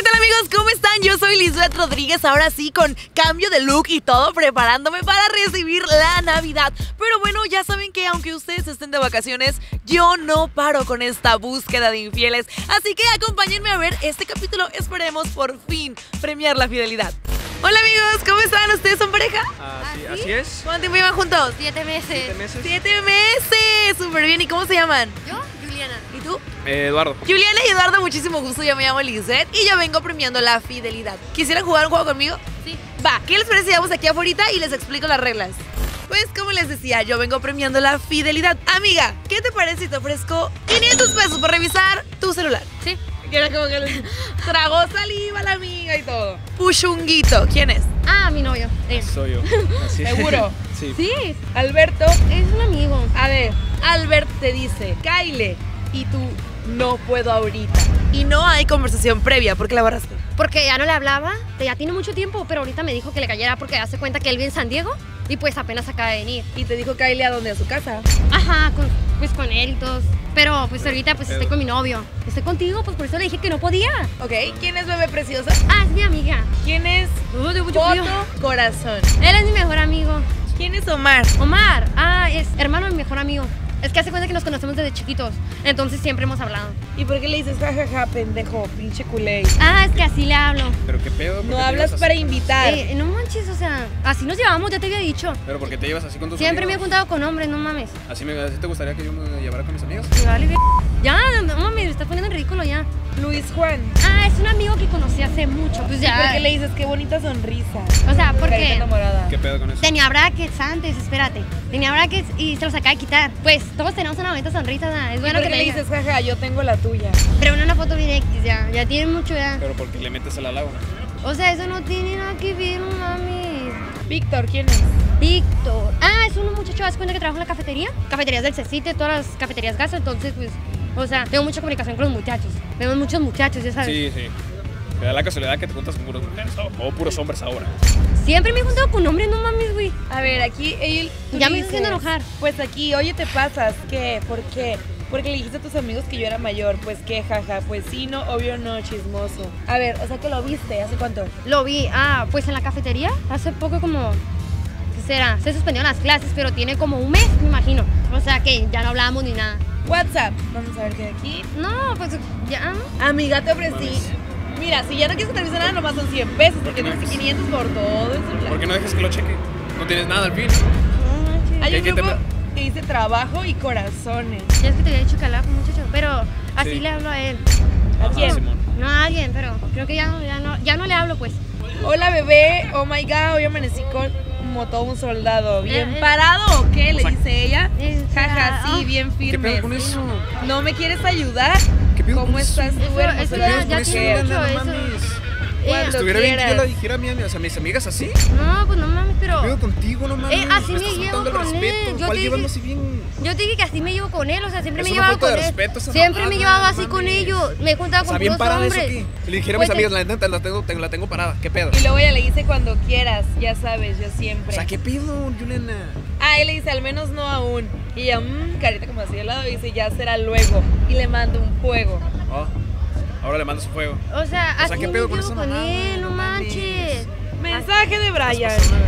tal, amigos? ¿Cómo están? Yo soy Lisbeth Rodríguez, ahora sí con cambio de look y todo, preparándome para recibir la Navidad. Pero bueno, ya saben que aunque ustedes estén de vacaciones, yo no paro con esta búsqueda de infieles. Así que acompáñenme a ver este capítulo, esperemos por fin premiar la fidelidad. Hola amigos, ¿cómo están? ¿Ustedes son pareja? Así es. ¿Cuánto tiempo llevan juntos? 7 meses. 7 meses. 7 meses, súper bien. ¿Y cómo se llaman? Yo, Juliana. ¿Y tú? Eduardo. Juliana y Eduardo, muchísimo gusto, yo me llamo Lisbeth y yo vengo premiando la fidelidad. ¿Quisieran jugar un juego conmigo? Sí. Va, ¿qué les parece si vamos aquí afuera y les explico las reglas? Pues como les decía, yo vengo premiando la fidelidad. Amiga, ¿qué te parece si te ofrezco 500 pesos por revisar tu celular? Sí. Que era como que le tragó saliva a la amiga y todo. Pushunguito, ¿quién es? Ah, mi novio. Soy yo. Así es. ¿Seguro? Sí. Sí, Alberto, es un amigo. a ver, Albert te dice, Kyle, y tú, no puedo ahorita. Y no hay conversación previa, ¿por qué la borraste? Porque ya no le hablaba, ya tiene mucho tiempo, pero ahorita me dijo que le cayera porque hace cuenta que él vive en San Diego y pues apenas acaba de venir. Y te dijo Kyle a dónde, a su casa. Ajá, pues con él y todos. Pero pues ahorita pues estoy con mi novio. Estoy contigo, pues por eso le dije que no podía. Ok, ¿quién es bebé preciosa? Ah, es mi amiga. ¿Quién es De mucho frío. Foto Corazón? Él es mi mejor amigo. ¿Quién es Omar? Omar, es hermano de mi mejor amigo. Es que hace cuenta que nos conocemos desde chiquitos, entonces siempre hemos hablado. ¿Y por qué le dices jajaja, pendejo, pinche culé? Ah, es que así le hablo. ¿Pero qué pedo? ¿Por No qué te hablas llevas para así? invitar. No manches, o sea, así nos llevamos, ya te había dicho. ¿Pero por qué te llevas así con tus Siempre me he amigos? juntado con hombres, no mames. ¿Así te gustaría que yo me llevara con mis amigos? Me vale bien. Ya, no mames, me estás poniendo en ridículo ya. Luis Juan. Ah, es un amigo que conocí hace mucho, pues ¿Y por ya. qué le dices qué bonita sonrisa? O sea, Carita porque enamorada. ¿Qué pedo con eso? tenía brackets antes, espérate. Tenía brackets y se los acaba de quitar. Pues todos tenemos una bonita sonrisa, ¿no? Es ¿Y bueno por que qué le tenga. dices jaja, yo tengo la tuya? Pero una foto bien X ya tiene mucho ya. Pero porque le metes al agua. O sea, eso no tiene nada que ver, no mames. Víctor, ¿quién es? Víctor. Ah, es un muchacho, ¿das cuenta que trabaja en la cafetería? Cafeterías del CECITE, todas las cafeterías Gaso, entonces pues, o sea, tengo mucha comunicación con los muchachos. Vemos muchos muchachos, ya sabes. Sí, sí. Te da la casualidad que te juntas con puras mujeres o puros hombres ahora. Siempre me he juntado con hombres, no mames, güey. A ver, aquí él. tú Ya me dices, estoy haciendo enojar. Pues aquí, oye, te pasas. ¿Qué? ¿Por qué? Porque le dijiste a tus amigos que yo era mayor. Pues qué, jaja. Pues sí, no, obvio no, chismoso. A ver, o sea que lo viste, ¿hace cuánto? Lo vi, pues en la cafetería, hace poco como, ¿qué será? Se suspendieron las clases, pero tiene como un mes, me imagino. O sea que ya no hablábamos ni nada. WhatsApp. Vamos a ver qué hay aquí. No, pues ya. Amiga, te ofrecí. Mames. Mira, si ya no quieres que te revise nada, nomás son 100 pesos. ¿Por Porque qué no no dejas? 500 por todo el celular. ¿Por qué no dejas que lo cheque? No tienes nada al fin. No manches. Hay ¿Qué- un qué te grupo pa- que dice trabajo y corazones. Ya es que te había dicho que hablaba con un muchacho, pero así Sí. le hablo a él. ¿A Ajá, quién? Simón. No a alguien, pero creo que ya no le hablo, pues. Hola bebé, oh my god, hoy amanecí como todo un soldado. ¿Bien Eh, parado o qué? Le o sea, dice ella. Jaja, ah. sí, bien ¿Qué firme. pedo con eso? ¿No me quieres ayudar? ¿Qué pedo ¿Cómo con eso? estás tú, Eso hermosura ya- de ya mujer? tiene mucho No eso. mames. Cuando Estuviera bien que yo quieras. la dijera a mis amigas así. No, pues no mames, pero ¿Qué pedo contigo? No mames. así me estás llevo faltando el con él. respeto. Yo ¿Cuál te llevando dije- así bien? yo te dije que así me llevo con él, o sea, siempre Es me he una llevado falta con de él. respeto esa Siempre me he mamada, llevado así mames. con ellos. Me he juntado O con sea, bien puros parada eso hombres. aquí. Si le dijera a Pues mis amigas, la neta, la tengo parada. ¿Qué pedo? Y luego ella le dice cuando quieras, ya sabes, yo siempre. O sea, ¿qué pedo, Juliana? Ah, él le dice al menos no aún. Y ella, carita como así al lado, y dice ya será luego. Y le manda un fuego. Oh, ahora le mando su fuego. O sea, O sea, así ¿qué me pedo llevo con con esa mamada? él, no No mames. manches. Mensaje de Brian.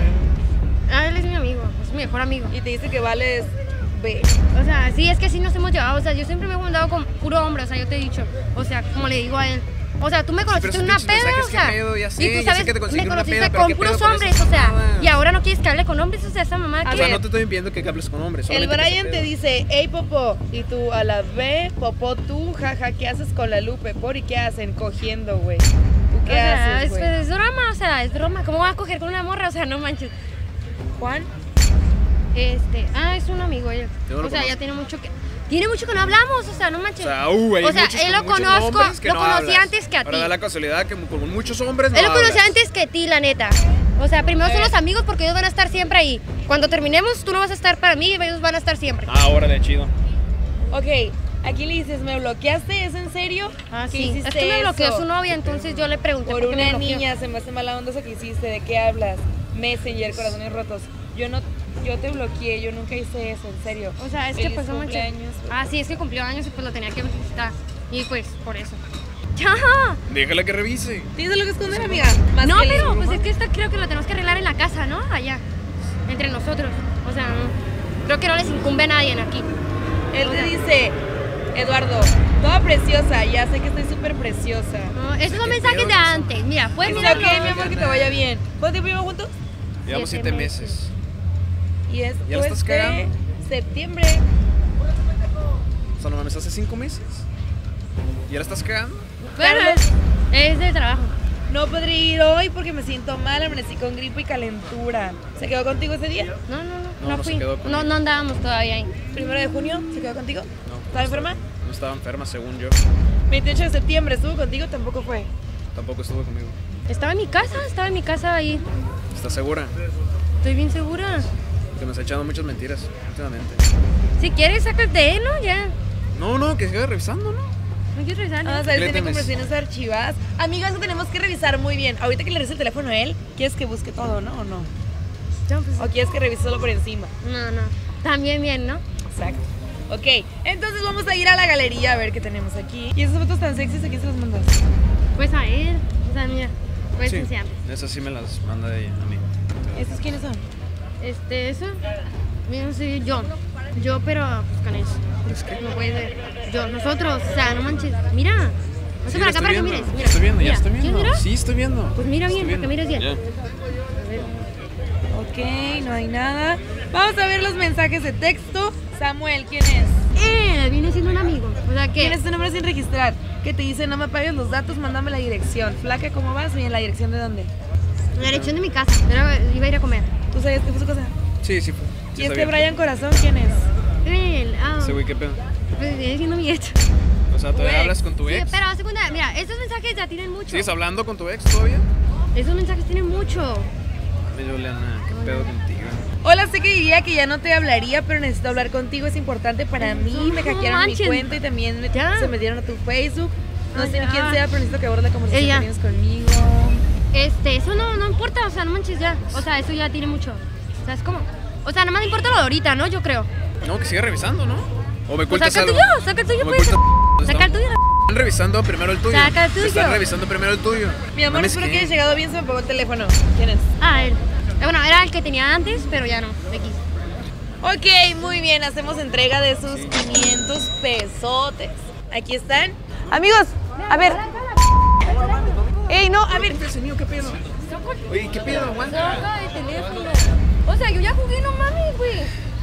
Él es mi amigo, es mi mejor amigo. Y te dice que vales B. O sea, sí, es que sí nos hemos llevado. O sea, yo siempre me he juntado con puro hombre, o sea, yo te he dicho. O sea, como le digo a él. O sea, tú me conociste en pero una esos pinches peda, o mensajes, sea. ¿qué pedo? Ya sé, y tú ya sé sabes, que te conseguí me una conociste peda, pero con ¿qué pedo puros con hombres, esas o sea. mamadas? Y ahora no quieres que hable con hombres, o sea, esa mamá A que. O sea, ver. no te estoy pidiendo que hables con hombres. El solamente que Brian ese te pedo. dice, hey Popo, y tú a la B, Popo tú, jaja, ¿qué haces con la Lupe? ¿Por y qué hacen? Cogiendo, güey. ¿Tú O qué sea, haces, güey? es broma, o sea, es broma. ¿Cómo vas a coger con una morra? O sea, no manches. Juan, Es un amigo él. Yo no lo O sea, ya conozco. tiene mucho que no hablamos, o sea, no manches. O sea, O hay sea, muchos él lo con muchos conozco, nombres que lo no conocí hablas. antes que a Ahora ti. da la casualidad que con muchos hombres no Él lo conocí hablas. antes que ti, la neta. O sea, primero son los amigos porque ellos van a estar siempre ahí. Cuando terminemos, tú no vas a estar para mí y ellos van a estar siempre. Ah, órale, chido. ok, aquí le dices, ¿me bloqueaste? ¿Es en serio? Ah, ¿Qué sí. hiciste Es que me bloqueó eso? su novia, entonces yo le pregunté Por qué me una bloqueó. niña, se me hace mala onda eso que hiciste, ¿de qué hablas? Messenger, corazones rotos. Yo te bloqueé, yo nunca hice eso, en serio. O sea, es que Feliz pues no manches. cumpleaños. Ah, sí, es que cumplió años y pues lo tenía que felicitar. Y pues, por eso. Ya. Déjala que revise. ¿Tienes algo que esconder, amiga? Más No, que pero el- pues es que esta creo que la tenemos que arreglar en la casa, ¿no? Allá, entre nosotros. O sea, creo que no les incumbe a nadie aquí. Él te dice, Eduardo, toda preciosa, ya sé que estoy súper preciosa. No, esos son ¿Qué mensajes pedo de con eso? antes. Mira, puedes Está mirarlo. ok, mi amor, que te vaya bien. ¿Cuánto tiempo llevamos juntos? Llevamos 7 meses. Y es ¿Ya la estás cagando? septiembre. O sea, no mames, hace 5 meses. ¿Y ahora estás cagando? Bueno, Carlos. es de trabajo. No podré ir hoy porque me siento mal, amanecí con gripe y calentura. ¿Se quedó contigo ese día? No, No, no se fui. quedó conmigo. No andábamos todavía ahí. 1 de junio, ¿se quedó contigo? No. ¿Estaba enferma? No estaba enferma, según yo. 28 de septiembre, ¿estuvo contigo? Tampoco fue. Tampoco estuvo conmigo. Estaba en mi casa ahí. ¿Estás segura? Estoy bien segura. Que me has echado muchas mentiras últimamente. Si quieres, sácate, ¿no? Ya. No, que siga revisando, ¿no? No quiero revisar. Vamos a ver, tiene Créeteme. conversaciones archivadas. Amigas, lo tenemos que revisar muy bien. Ahorita que le revise el teléfono a él, ¿quieres que busque todo, no? ¿O no? Ya, pues, ¿O quieres que revise solo por encima? no. También bien, ¿no? Exacto. Ok, entonces vamos a ir a la galería a ver qué tenemos aquí. ¿Y esas fotos tan sexys, a quién se las mandas? Pues a él. O sea, mira. Puedes Sí, enseñarme. esas sí me las manda ella a mí. ¿Estos quiénes son? Eso. Mira, soy yo. Yo, pero pues con eso. ¿Es que? No puedes ver. Yo, nosotros. O sea, no manches. Mira. No sé Sí, para lo acá para que estoy mires. viendo. Mira. Estoy viendo, mira. ya estoy ¿Quieres viendo. mirar? Sí, estoy viendo. Pues mira Estoy bien, para que mires bien. Ya. Ok, no hay nada. Vamos a ver los mensajes de texto. Samuel, ¿quién es? Viene siendo un amigo. O sea que. ¿Quién es tu nombre sin registrar? Que te dice, no me pagues los datos, mándame la dirección. Flaca, ¿cómo vas? Bien, ¿la dirección de dónde? La dirección de mi casa. Pero iba a ir a comer. ¿Tú sabías que fue su casa? Sí, sí fue. Sí ¿Y este sabía. Brian Corazón, quién es? Ese güey, ¿qué pedo? Pues viene siendo mi ex. O sea, ¿todavía Tu hablas con tu Sí, ex? pero segunda, mira, estos mensajes ya tienen mucho. ¿Sigues hablando con tu ex todavía? Esos mensajes tienen mucho. Mira, Juliana, ¿qué pedo contigo? Hola, sé que diría que ya no te hablaría, pero necesito hablar contigo, es importante para mí. Me No hackearon mi manches. cuenta y también Ya. se metieron a tu Facebook. No Ay, sé ni ya. quién sea, pero necesito que abordes la conversación Ella. que tienes conmigo. Eso no importa, o sea, no manches ya. O sea, eso ya tiene mucho. ¿Sabes cómo? O sea, nada más me importa lo de ahorita, ¿no? Yo creo. No, que siga revisando, ¿no? O me Pues ocultas saca el algo. tuyo, saca el tuyo, O me pues. ocultas- Saca el tuyo. Están revisando primero el tuyo. Saca el tuyo. Están revisando primero el tuyo. Mi amor, Mames, espero ¿qué? que hayas llegado bien, se me apagó el teléfono. ¿Quién es? Ah, él. Bueno, era el que tenía antes, pero ya no. X. Ok, muy bien, hacemos entrega de sus 500 pesotes. Aquí están. Amigos, a ver. Ey, no, a ver. Ese mío, ¿qué pedo? Oye, ¿qué pedo? Aguanta. Saca el teléfono. O sea, yo ya jugué, no mames, güey.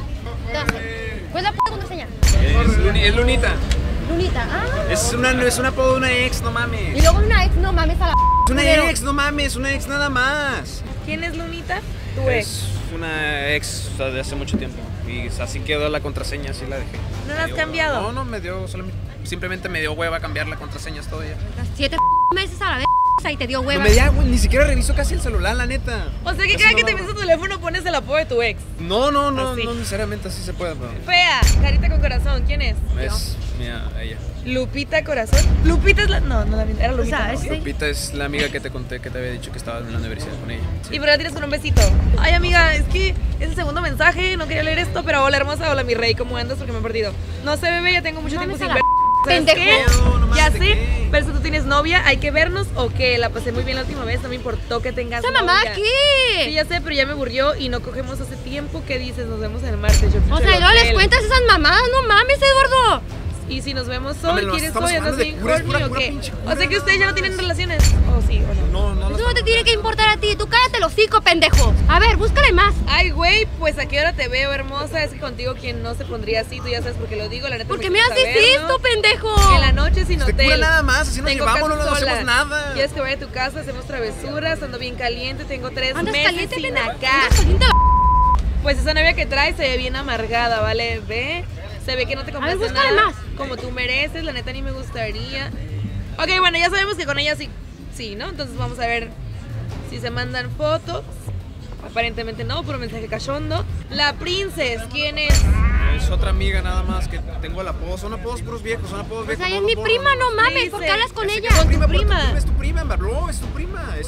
Pues la puta contraseña. Es Lunita. Lunita. Ah. Es un apodo de una ex, no Y mames. luego una ex, no mames a la. Es una Pero- ex, no mames, una ex nada más. ¿Quién es Lunita? Tu ex. Es una ex, o sea, de hace mucho tiempo. Y así quedó la contraseña, así la dejé. ¿No la has Me dio- cambiado? No, me dio, simplemente me dio hueva cambiar la contraseña, es todo ya. 7 meses a la vez y te dio No hueva. me da, güey, ni siquiera reviso casi el celular, la neta. O sea, que Casi cada no que lo te abro. ves tu teléfono pones el apodo de tu ex. No, Así. no necesariamente así se puede, pero Fea, carita con corazón, ¿quién es? es mía, ella. Lupita Corazón. Lupita es la. No, no la era Lupita. sea, ¿no? es- Sí. Lupita es la amiga que te conté que te había dicho que estaba en la universidad con ella. Sí. ¿Y por qué la tienes con un besito? Ay, amiga, es que es el segundo mensaje. No quería leer esto, pero hola hermosa, hola mi rey, ¿cómo andas? Porque me he perdido. No sé, bebé, ya tengo mucho Mames tiempo sin a la ver. ¿Sabes pendejo. qué? No mames, Ya ¿de sé, qué? pero si tú tienes novia, hay que vernos o qué. La pasé muy bien la última vez, no me importó que tengas ¿Esa mamá novia. qué? Sí, ya sé, pero ya me aburrió y no cogemos hace tiempo. ¿Qué dices? Nos vemos el martes. Yo O escucho sea, el y luego les hotel. cuentas esas mamadas, no mames, Eduardo. Y si nos vemos Mames, hoy, nos ¿quieres estamos hoy? ¿Andas hablando de bien puras, horny pura o qué? pinche O sea que cura, ustedes ya no no tienen mames. relaciones. ¿O sí o no? No, Eso no te tiene que importar a ti. Tú cállate el hocico, pendejo. A ver, búscale más. Ay, güey, pues a qué hora te veo, hermosa. Es que contigo quien no se pondría así, tú ya sabes por qué lo digo, la neta. Porque me me gusta haces vernos. esto, pendejo. En la noche sin Te hotel. cura nada más, así nos Tengo llevamos, no casa nos hacemos sola. nada. ¿Quieres que vaya a tu casa? Hacemos travesuras, ando bien caliente, tengo 3 Andas meses caliente, sin pendejo. acá. Andas caliente la. Pues esa novia que trae se ve bien amargada, ¿vale? Ve, se ve que no te complace búscale nada más. como tú mereces, la neta ni me gustaría. Ok, bueno, ya sabemos que con ella sí, ¿no? Entonces vamos a ver si se mandan fotos. Aparentemente no, puro mensaje cachondo. La Princess, ¿quién es? Es otra amiga nada más que tengo el apodo. Son apodos puros viejos, son apodos O viejos. sea, no es los mi borro, prima, no mames. Dice- ¿Por qué hablas con Es ella? que es Con tu por prima. Es tu prima, Marlo, es tu prima. Es O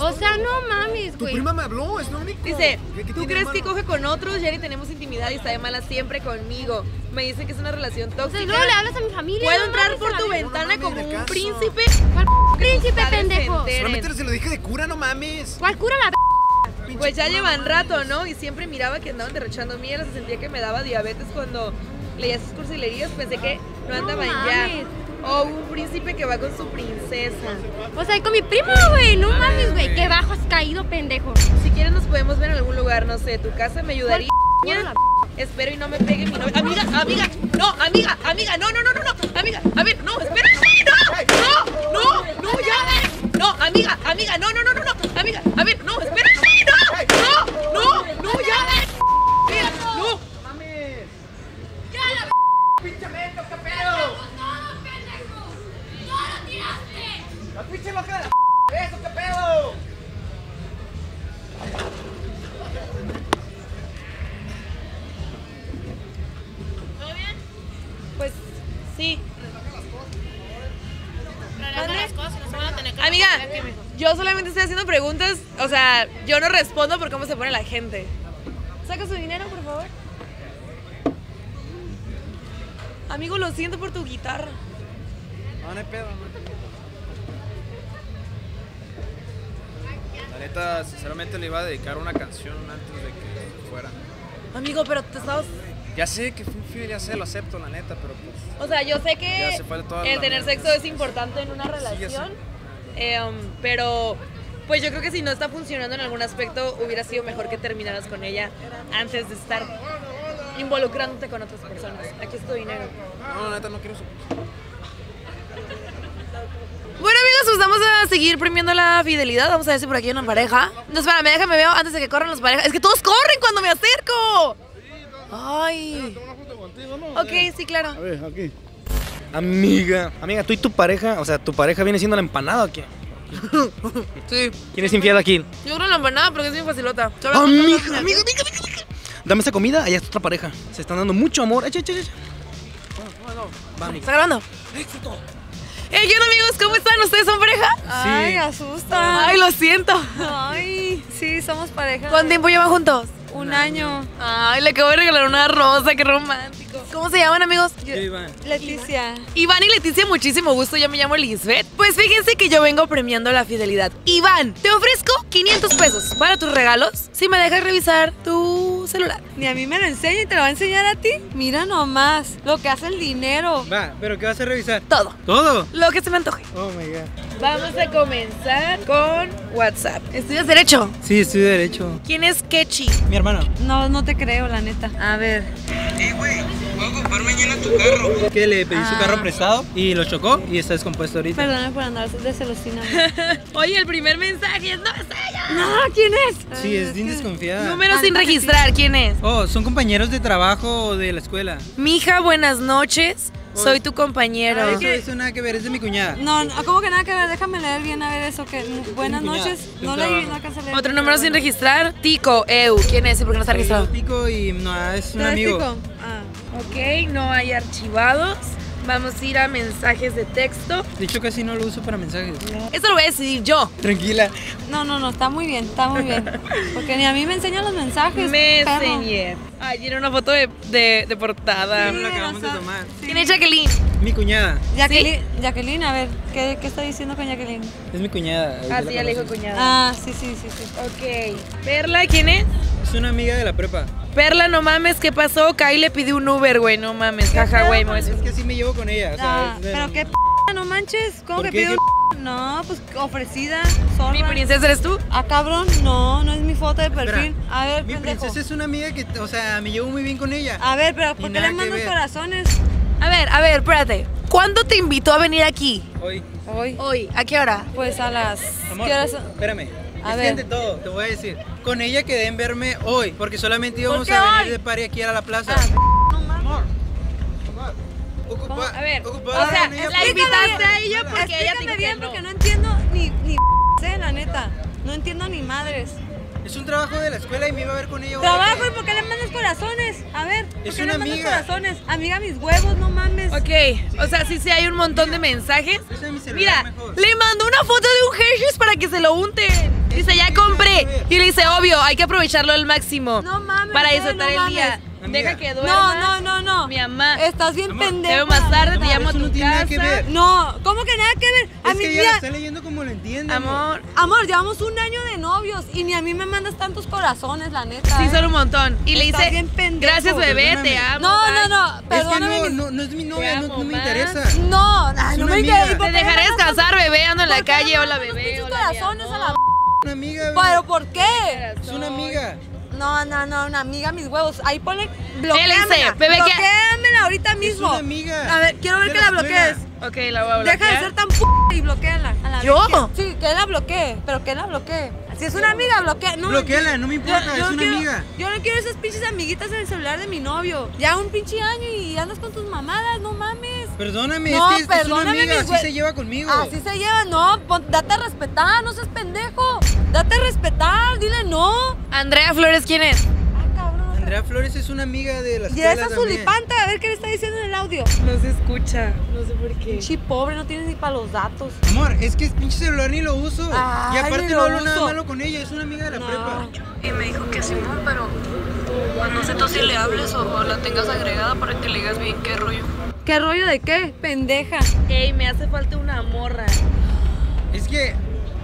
O sea, no mames, Tu güey. prima me habló, es lo único. Dice, ¿Qué ¿tú tiene crees de que malo? coge con otros? Ya ni tenemos intimidad y está de mala siempre conmigo. Me dice que es una relación O sea, tóxica. luego le hablas a mi familia. ¿Puedo no entrar mames, por a la tu verga. ventana mames, como de un caso. príncipe? ¿Cuál príncipe, Tus padres se pendejo? enteren. Solamente se lo dije de cura, no mames. ¿Cuál cura la Pues ya llevan rato, ¿no? Y siempre miraba que andaban derrochando miel, se sentía que me daba diabetes cuando leía sus cursilerías. Pensé que no andaban ya. mames. O un príncipe que va con su princesa. O sea, con mi primo, güey. No mames, güey. Qué bajo has caído, pendejo. Si quieres nos podemos ver en algún lugar, no sé, tu casa me ayudaría. ¿Cuál la Espero y no me pegue mi novia. Amiga, no, amiga, no, amiga, a ver, no, espera, no, ya, no, amiga, no, amiga, a ver, no, espera, no, ya, mira, no. ¡Pinche mento, qué pedo! ¡La pinche loca de la ¡Eso, qué pedo! Pues sí. Las cosas no se van a tener que Amiga, responder, mijo. yo solamente estoy haciendo preguntas, o sea, yo no respondo por cómo se pone la gente. Saca su dinero, por favor. Amigo, lo siento por tu guitarra. No, no hay pedo, no. La neta, sinceramente le iba a dedicar una canción antes de que fuera. Amigo, pero te estabas... Ya sé que fui infiel, ya sé, lo acepto, la neta, pero pues... O sea, yo sé Ya que se fue toda el la tener mierda. sexo es importante en una ya sé. relación, pero pues yo creo que si no está funcionando en algún aspecto, hubiera sido mejor que terminaras con ella antes de estar involucrándote con otras personas. Aquí es tu dinero. No, la neta, no quiero eso. Bueno, amigos, pues vamos a seguir premiando la fidelidad. Vamos a ver si por aquí hay una pareja. No, espérame, déjame veo antes de que corran las parejas. Es que todos corren cuando me acerco. Ay. Ok, sí, claro. A ver, aquí. Amiga, tú y tu pareja, o sea, ¿tu pareja viene siendo la empanada o qué? Sí. ¿Quién es infiel aquí? Yo creo en la empanada porque es bien facilota. Amiga. Dame esa comida, allá está otra pareja. Se están dando mucho amor. Echa. Vamos. ¿Está grabando? ¿Qué onda, amigos? ¿Cómo están? ¿Ustedes son pareja? Ay, asusta. Ay, lo siento. Ay, sí, somos pareja. ¿Cuánto tiempo llevan juntos? Un año. Ay, le acabo de regalar una rosa, qué romántico. ¿Cómo se llaman, amigos? Leticia. Iván y Leticia, muchísimo gusto, yo me llamo Lisbeth. Pues fíjense que yo vengo premiando la fidelidad. Iván, te ofrezco 500 pesos para tus regalos si me dejas revisar tu celular. Ni a mí me lo enseña y te lo va a enseñar a ti. Mira nomás lo que hace el dinero. Va, pero ¿qué vas a revisar? Todo, ¿Todo? lo que se me antoje. Oh my god. Vamos a comenzar con WhatsApp. ¿Estudias Derecho? Sí, estoy derecho. ¿Quién es Kechi? Mi hermano. No te creo, la neta. A ver. Que le pedí su carro prestado y lo chocó y está descompuesto ahorita. Perdóname por andar de celostina. Oye, el primer mensaje es no es ella. No, ¿quién es? Sí, es bien desconfiada. Número sin registrar, ¿quién es? Oh, son compañeros de trabajo o de la escuela. Mija, buenas noches. Soy tu compañero. Eso nada que ver, es de mi cuñada. No, ¿cómo que nada que ver? Déjame leer bien a ver eso. Que buenas Mi cuñada, noches. de No un leí, trabajo. no alcancé a leer. Otro número sin registrar, Tico, ¿Quién es? ¿Y por qué no está registrado? Pico y no, es un ¿Tú eres amigo. tico? Ah. Ok, no hay archivados. Vamos a ir a mensajes de texto. De hecho, casi no lo uso para mensajes. Esto lo voy a decidir yo. Tranquila. No, está muy bien, está muy bien. Porque ni a mí me enseñan los mensajes. perro. Messenger. Ay, tiene una foto de portada. No la acabamos de tomar. ¿Quién es Jacqueline? Mi cuñada. Jacqueline, a ver, ¿qué está diciendo con Jacqueline? Es mi cuñada. Ah, yo sí, la ya le dijo conozco. cuñada. Ah, sí. Ok. Perla, ¿quién es? Es una amiga de la prepa. Perla, no mames, ¿qué pasó? Kai le pidió un Uber, güey, no mames. Jaja, güey, me voy a Es que así me llevo con ella. O sea, Ah, es de- pero qué no manches, ¿cómo ¿Por que qué? pido? No, pues ofrecida, zorra. ¿Mi princesa eres tú? Ah, cabrón, no es mi foto de perfil. Espera, A ver, Mi pendejo. princesa es una amiga que, o sea, me llevo muy bien con ella. A ver, pero Y ¿por qué nada le que mandas ver. corazones? A ver, espérate. ¿Cuándo te invitó a venir aquí? Hoy. Hoy, Hoy. ¿A qué hora? pues a las... Amor, ¿Qué horas son? espérame. A Es ver. que ante todo, te voy a decir. Con ella quedé en verme hoy, porque solamente íbamos qué a venir hoy? de party aquí a la plaza. No mames. Ocupa, A ver, ocupada o sea, con ella la porque- invitaste a ella porque ella te Explícame dijo bien que no. porque no entiendo ni sé, la neta. No entiendo ni madres. Es un trabajo de la escuela y me iba a ver con ella hoy. Trabajo y ¿por qué le mandas corazones? A ver, ¿por Es qué una le mandas amiga. corazones? Amiga, mis huevos, no mames. Ok, o sea, sí hay un montón de mensajes. Ese es mi celular Mira, mejor. le mandó una foto de un Hershey's para que se lo unten. Dice, ya compré. Y le dice, obvio, hay que aprovecharlo al máximo. No mames. Para no disfrutar el mames. día. Amiga. Deja que duerma. No. Mi mamá. Estás bien Amor, pendejo. Te veo más tarde, te la llamo a Eso tu no tiene nada que casa. ver. No, ¿cómo que nada que ver? A Es mí, que ella mira, lo está leyendo como lo entiende. Amor, amor, llevamos un año de novios y ni a mí me mandas tantos corazones, la neta. sí, ¿eh? son un montón. Y le Estás dice, bien pendejo. gracias bebé, Perdóname. te amo. No, bye". no, Es que perdóname. no es mi novia, Te no amo me más. interesa. No, Es no una me amiga. interesa. ¿Y por Te qué dejaré me mandas- descansar, bebé, ando en la por qué calle, me hola mandas bebé, pinches hola mi corazones a la amor. Una amiga, bebé. ¿Pero por qué? Es una amiga. No, una amiga, mis huevos. Ahí ponle, Él dice, bloquéamela. bebé, ¿qué? Bloquéamela ahorita mismo. Es una amiga. A ver, quiero ver De que la la bloquees. escuela. Ok, la voy a bloquear. Deja de ser tan y bloquéala. A la ¿Yo? bestia. Sí, que la bloquee, pero que la bloquee. Si es una amiga, bloquea. No, Bloquéala, no me importa, es no una quiero- amiga. Yo no quiero esas pinches amiguitas en el celular de mi novio. Ya un pinche año y andas con tus mamadas, no mames. Perdóname, No, es que es una perdóname, amiga, mis así güey. se lleva conmigo. Así se lleva, no, date a respetar, no seas pendejo. Date a respetar, dile no. Andrea Flores, ¿quién es? Ah, cabrón. Andrea Flores es una amiga de la Y escuela esa también. zulipanta, a ver qué le está diciendo en el audio. No se escucha, no sé por qué. Pinche pobre, no tienes ni para los datos. Amor, es que pinche celular ni lo uso. Ay, y aparte ni no lo hablo nada uso. malo con ella, es una amiga de la No. prepa. Y me dijo que Simón, pero no sé tú si le hables o la tengas agregada para que le digas bien qué rollo. ¿Qué rollo de qué? Pendeja. Ey, me hace falta una morra. Es que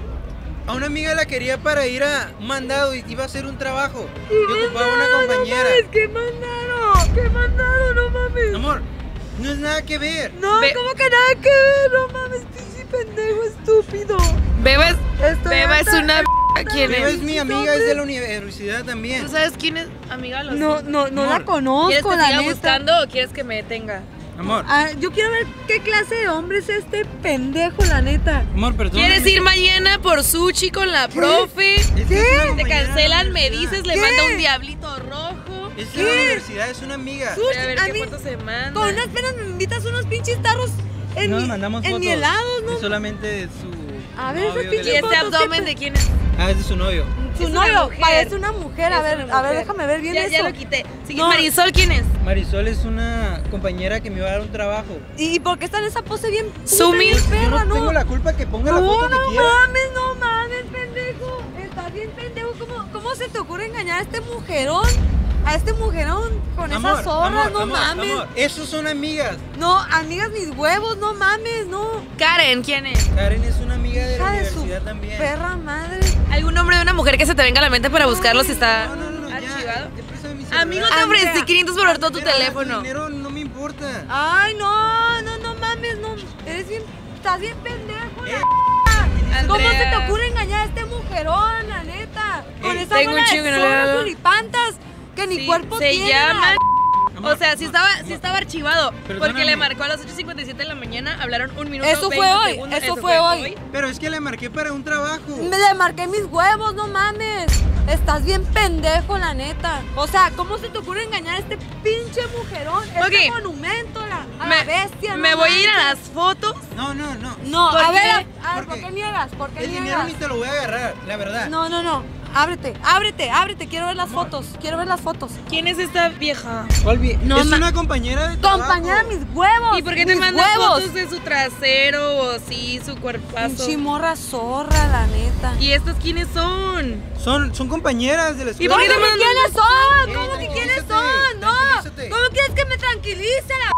a una amiga la quería para ir a un mandado y iba a hacer un trabajo. Y ocupaba una compañera. ¿Qué mandaron? ¿Qué mandaron? No mames. Amor, no es nada que ver. No, Ve- ¿cómo que nada que ver? No mames, pinche pendejo estúpido. Beba Estoy es harta. una ¿quién Beba es? es mi amiga, es de la universidad también. ¿Tú sabes quién es? Amiga, lo No, sé. no Amor, la conozco, ¿Quieres que la siga neta. buscando o quieres que me detenga? Amor, Ah, yo quiero ver qué clase de hombre es este pendejo, la neta. amor, perdón. ¿Quieres ir mañana por sushi con la profe? Te cancelan, me dices, le ¿Qué? manda un diablito rojo. Es de la universidad, es una amiga. Sushi, A ver a qué mí- fotos se manda. Con unas penas me invitas unos pinches tarros en, Nos mi, mandamos en fotos. mi helados, ¿no? Es solamente de su A ver, novio ese que ¿Y pinche le- este fotos, abdomen ¿qué de quién es? Ah, es de su novio. Su Es una novio mujer. parece una mujer. A Es ver, una a ver, mujer. déjame ver bien Ya, eso. ya lo quité. Sí, No. Marisol, ¿quién es? Marisol es una compañera que me iba a dar un trabajo. ¿Y por qué está en esa pose bien puta, Sumi. bien Yo perra, no tengo la culpa que ponga la No, foto que no quiera. mames, pendejo. Estás bien pendejo. ¿Cómo se te ocurre engañar a este mujerón? A este mujerón con esas zorras, no mames. Amor, esos son amigas. No, amigas mis huevos, no mames, no. Karen, ¿quién es? Karen es una amiga de la Hija de su universidad también. perra madre. ¿Algún nombre de una mujer que se te venga a la mente para buscarlo si está No, ya. archivado? Préstame mi celular. Amigo, te ofrecí Andrea. 500 por todo tu Mira, teléfono. tu dinero no me importa. Ay, no mames, no. Eres bien, estás bien pendejo. la ¿Cómo se te Andrea. ocurre engañar a este mujerón, la neta? Con esa tengo un bola chingo que de no le zorras hago. tulipantas que ni Sí, cuerpo se tienen. llaman. Amor, O sea, sí estaba archivado. Porque Perdóname. le marcó a las 8:57 de la mañana, hablaron un minuto. Eso fue 20 hoy, segundos, eso fue hoy. Pero es que le marqué para un trabajo. Me le marqué mis huevos, no mames. Estás bien pendejo, la neta. O sea, ¿cómo se te ocurre engañar a este pinche mujerón? Este Ok. monumento a la bestia. Me no voy a ir a las manches. fotos. No. No, ¿Por a ver, qué? ¿por Porque qué niegas? ¿Por qué El dinero niegas? ni te lo voy a agarrar, la verdad. No. Ábrete. Quiero ver las fotos. ¿Quién es esta vieja? Olvi, No, es ma- una compañera de trabajo. Compañera, mis huevos. ¿Y por qué te mis mandas huevos? fotos de su trasero o sí, su cuerpazo? Pinche morra zorra, la neta. ¿Y estos quiénes son? Son compañeras de la ¿Y escuela. por qué te ¿Cómo que mandas- quiénes son? Ey, ¿Cómo que quiénes tranquilízate, son? No. tranquilízate. ¿Cómo quieres que me tranquilice la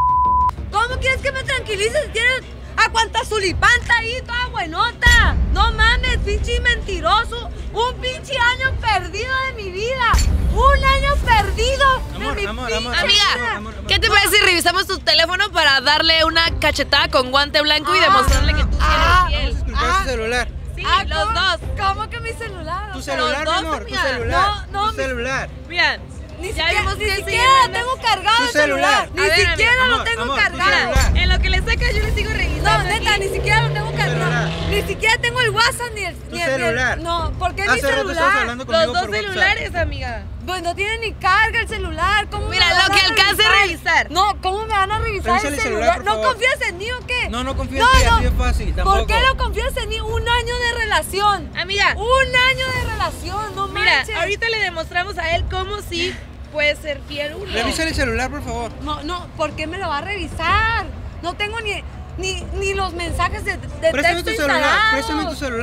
¿Cómo quieres que me tranquilice si tienes a cuánta zulipanta ahí, toda buenota? No mames, pinche mentiroso. Un pinche año perdido de mi vida. Un año perdido de mi Amor, pinche amor, Amiga, amor. ¿qué te parece si revisamos tu teléfono para darle una cachetada con guante blanco y demostrarle que tú sí Ah. eres Vamos a fiel? esculcar su celular. Sí, Ah, los ¿cómo? dos. ¿Cómo que mi celular? Tu O sea, celular, mi dos, amor, tu amiga. celular. No, Tu celular. Mira, Ni ya siquiera, vimos ni que siquiera siguen lo tengo cargado Tu el celular. celular. Ni A ver, siquiera amiga, lo amor, tengo amor, tu cargado. celular. en lo que le sacas yo le sigo revisando. No, neta, aquí. ni siquiera lo tengo cargado. celular. Ni siquiera tengo el WhatsApp ni el. Tu ni el- celular. No, ¿por qué mi Hace rato estabas celular? hablando Los conmigo dos por WhatsApp. celulares, amiga. Pues no tiene ni carga el celular. ¿Cómo Mira, me van lo que a alcance a revisar. No, ¿cómo me van a revisar Revísale el el celular? celular, por ¿No favor. confías en mí o qué? No confío en ti, así de fácil, tampoco. ¿Por qué no confías en mí? Un año de relación. Amiga, Un año de relación, no mira, manches. ahorita le demostramos a él cómo sí puede ser fiel uno. Revísale el celular, por favor. No, ¿por qué me lo va a revisar? No tengo ni los mensajes de Préstame texto tu celular, instalados. préstame tu celular.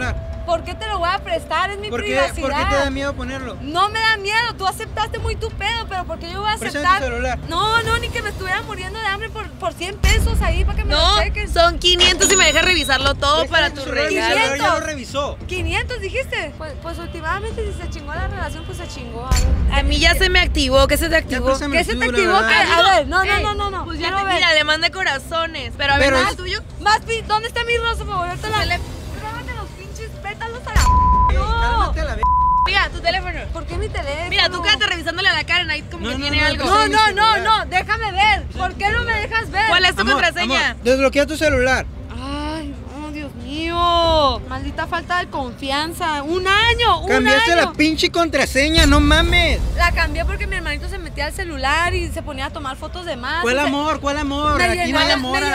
¿Por qué te lo voy a prestar? Es mi ¿Por qué privacidad. te da miedo ponerlo? No me da miedo, tú aceptaste muy tu pedo, pero ¿por qué yo voy a Préstame aceptar? tu celular. No, ni que me estuviera muriendo de hambre por 100 pesos ahí para que me No, lo chequen. son 500 y me dejas revisarlo todo para tu celular, mi regalo. celular ya lo revisó. 500 dijiste. Pues últimamente si se chingó la relación, pues se chingó. A ver. A mí ya se me activó, ¿qué se te activó? préstame ¿Qué el se te tuyo, la activó? verdad. A ver, no. Pues ya quiero te, ver. mira, le mandé corazones. Pero a ver, Pero ¿nada es- tuyo? ¿Dónde está mi rosa, por favor? Ahorita la... Róbate los pinches pétalos a la... No. Cálmate a la v. Mira, tu teléfono. ¿Por qué mi teléfono? Mira, tú quédate revisándole a la Karen, ahí como que No, tiene no, algo. No, déjame ver. ¿Por qué no me dejas ver? ¿Cuál es tu Amor, contraseña? amor, desbloquea tu celular. Ay, oh, Dios mío. Maldita falta de confianza. Un año. Cambiaste la pinche contraseña, no mames. La cambié porque mi hermanito se metía al celular y se ponía a tomar fotos de más. ¿Cuál Y se- amor? ¿Cuál amor? Me Aquí no hay llenaba- amor me a la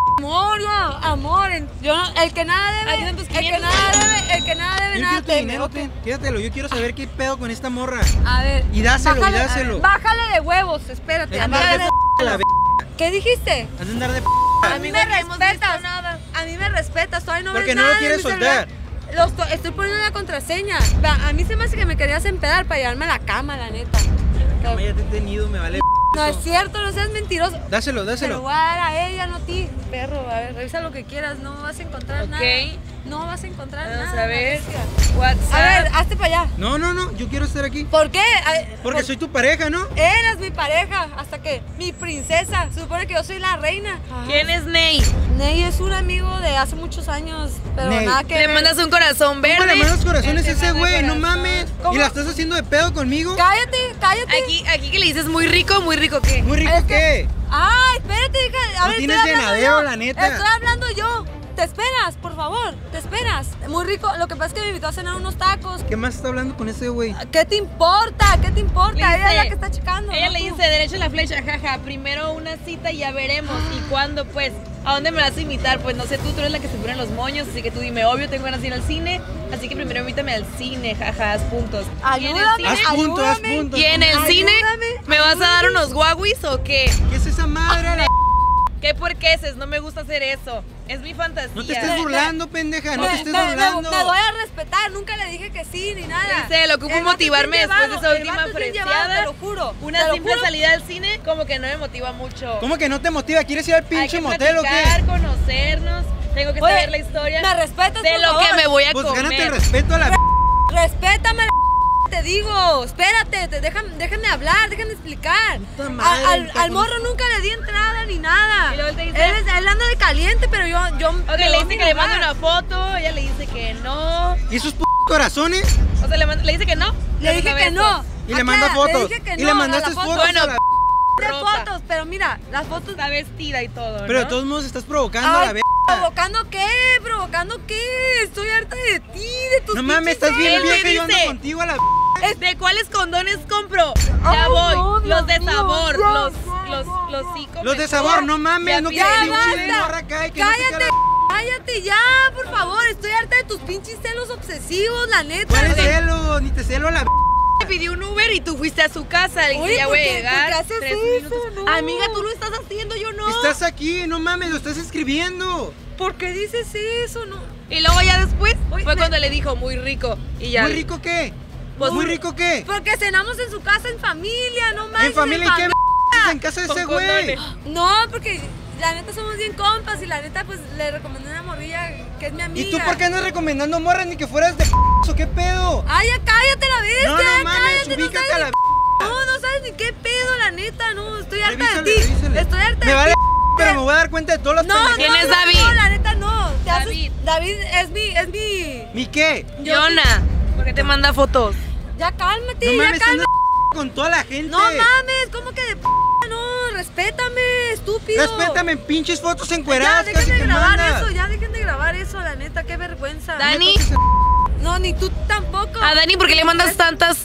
Amor, el que nada debe, Ahí están tus el que 500. nada debe, el que nada debe, Yo nada quiero tu teme. dinero, Ok. quédatelo. Yo quiero saber qué pedo con esta morra. A ver. Y dáselo, bájale, y dáselo. Bájale de huevos, espérate. Has de andar de a la v. ¿Qué dijiste? Has de andar de A mí me respetas. A mí me respetas, todavía no Porque ves no lo nada quieres de mi celular. soltar. Estoy poniendo la contraseña. A mí se me hace que me querías empedar para llevarme a la cama, la neta. Cama ya te he tenido, me vale. No es cierto, no seas mentiroso. Dáselo, Se lo dáselo. voy a dar a ella, no a ti. Perro, a ver, revisa lo que quieras, no vas a encontrar Ok. nada. No vas a encontrar Vamos nada. a ver. bestia. WhatsApp. A ver, hazte para allá. No, yo quiero estar aquí. ¿Por qué? Porque soy tu pareja, ¿no? Eres mi pareja, hasta que mi princesa. Se supone que yo soy la reina. ¿Quién es Ney? Ney es un amigo de hace muchos años, pero Ney. nada que Le ver. mandas un corazón ¿Cómo verde. le mandas corazones a Él te ese manda güey? No corazón. mames. ¿Cómo? ¿Y la estás haciendo de pedo conmigo? Cállate. Aquí que le dices muy rico ¿qué? ¿Muy rico Es que- qué? Ay, espérate, hija. A No ver, tienes estoy hablando llenadero, yo. la neta. Estoy hablando yo. Te esperas, por favor, te esperas. Muy rico. Lo que pasa es que me invitó a cenar unos tacos. ¿Qué más está hablando con ese güey? ¿Qué te importa? ¿Qué te importa? Le Ella es dice- la que está checando. Ella no le tú. dice derecho la flecha, jaja. Primero una cita y ya veremos. ¿Y cuándo, pues? ¿A dónde me vas a invitar? Pues no sé, tú eres la que se pone los moños, así que tú dime, obvio, tengo ganas de ir al cine. Así que primero invítame al cine, jaja, haz puntos. Y en el Ayúdame, cine- Haz punto, haz ayúdame. punto. ¿Y en el cine Ayúdame, me vas a dar unos guaguis o qué? ¿Qué es esa madre? a la- ¿Qué porqueses? No me gusta hacer eso. Es mi fantasía. No te estés burlando, pendeja. No te estés Me burlando. voy a respetar. Nunca le dije que sí ni nada. Dice, lo ocupo El vato motivarme es bien después de esa llevado, el última vato es bien llevado, freseada. Te lo juro. Una te lo simple juro. salida al cine como que no me motiva mucho. ¿Cómo que no te motiva? ¿Quieres ir al Hay pinche que motel o platicar, qué? conocernos. Tengo que Oye, saber la historia ¿me respetas, de por lo favor? que me voy a Pues gánate el comer. respeto a la v. Respétame, te digo. Espérate, déjame hablar, déjame explicar. Puta madre, Al está con- morro nunca le di entrada ni nada. Y luego él te dice- Él anda de caliente, pero yo Ok, le dice que le mande una foto, ella le dice que no. ¿Y esos corazones? O sea, le dice que no. Le dije manda que no. besos. Y le manda Aclara, fotos. Le dije que Y no le a mandaste la foto. fotos Bueno, a la De ropa. fotos, pero mira, las fotos. Está vestida y todo, ¿no? Pero de todos modos estás provocando a Ay, la v. ¿Provocando qué? ¿Provocando qué? Estoy harta de ti, de tus No mames, pinches estás bien Él me vieja y yo ando dice- contigo a la v. ¿De cuáles condones compro? Ay, Ya voy. no, Dios los de mío, sabor, ya, los Los de mejor. sabor, no mames, no Ya, quiero basta. pinche morra acá y que no te Cállate, caga- cállate ya, por favor. Estoy harta de tus pinches celos obsesivos, la neta. ¿Cuál es Ok. celo? Ni te celo a la v. Te pidió un Uber y tú fuiste a su casa. Le dije, Oye, ya ¿por voy a qué? llegar. ¿Por qué haces 3 eso? minutos. No. Amiga, tú lo estás haciendo, yo no. Estás aquí, no mames, lo estás escribiendo. ¿Por qué dices eso? No. Y luego ya después Oye, fue me- cuando le dijo, muy rico. Y ya. ¿Muy rico qué? Pues- ¿Muy rico qué? Porque cenamos en su casa en familia, no manches. ¿En familia y qué? En casa de Con ese güey. condones. No, porque la neta somos bien compas y la neta pues le recomendé una morrilla que es mi amiga. ¿Y tú por qué andas recomendando morras ni que fueras de o qué pedo? Ay, ya cállate la bestia, No, no ya mames, cállate, no ubícate sabes a la ni- No sabes ni qué pedo, la neta, no, estoy harta Revísale, de ti. revísale. Estoy harta Me de vale ti. pero me voy a dar cuenta de todas las No, pendejadas. ¿Quién es David? No, la neta no. Te haces- David. David es mi. ¿Mi qué? Yona, ¿por qué te manda fotos? Ya cálmate, No ya mames, cálmate. andas con toda la gente. No mames, ¿cómo que de no? Respétame, estúpido. Respétame, pinches fotos Ya encueradas dejen casi de que grabar mandas. eso, ya dejen de grabar eso, la neta, qué vergüenza. Dani. No, ni tú tampoco. A Dani, ¿por qué le mandas tantas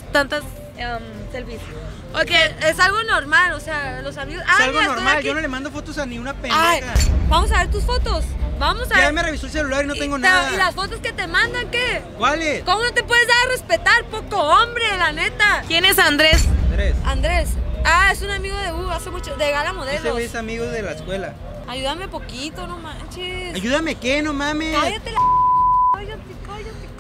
selfies? Ok, es algo normal, o sea, los amigos. Es algo mira, estoy normal, aquí. yo no le mando fotos a ni una Ay, pendeja. vamos a ver tus fotos. Vamos a Ya ver. me revisó el celular y no tengo ¿Y nada. las fotos que te mandan qué? ¿Cuáles? ¿Cómo no te puedes dar a respetar, poco hombre, la neta? ¿Quién es Andrés? Tres. Andrés. Ah, es un amigo de hace mucho, de Gala Ese Modelos. güey es amigo de la escuela. Ayúdame poquito, no manches. Ayúdame, ¿qué? No mames. Cállate la. Cállate.